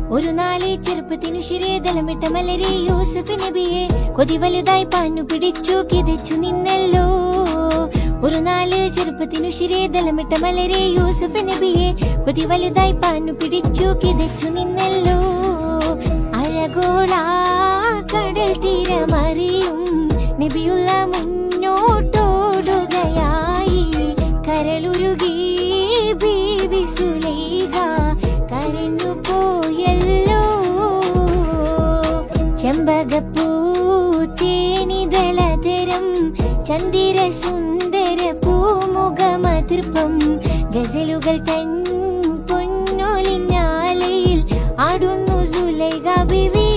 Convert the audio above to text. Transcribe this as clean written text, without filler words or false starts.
ഒരു നാളെ ചെറുപ്പത്തിനു ശിരേതലമിട്ട മലരെ യൂസഫ് നബിയെ കൊതി വലുതായി പാഞ്ഞു പിടിച്ചു കിതച്ചു നിന്നല്ലോ. ഒരു നാള് ചെറുപ്പത്തിനു ശിരേതലമിട്ട മലരെ യൂസഫ് നബിയെ കൊതി വലുതായി പാഞ്ഞു പിടിച്ചു കിതച്ചു നിന്നല്ലോ. അഴകോള കടൽ തീരമറിയും നബിയുള്ള മുന്നോട്ടോടുകയായി. കരളുരുകി ബീവി സുലൈഖ കരഞ്ഞു പോയല്ലോ. ചെമ്പകപ്പൂ തേനിതളതരം ചന്ദിര സുന്ദര പൂമുഖമതിർപ്പം ഗസലുകൾ തൻ പൊന്നോലിഞ്ഞാലയിൽ ആടുന്നു സുലൈഖ ബീവി.